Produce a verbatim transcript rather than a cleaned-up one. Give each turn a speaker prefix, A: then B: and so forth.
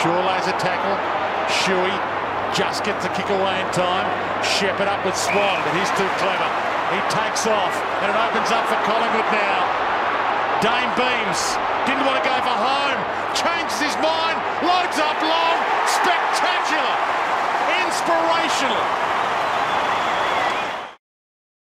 A: Shaw lays a tackle. Shuey just gets the kick away in time. Shepherd up with Swan, but he's too clever. He takes off, and it opens up for Collingwood now. Dane Beams didn't want to go for home. Changes his mind. Loads up long. Spectacular. Inspirational.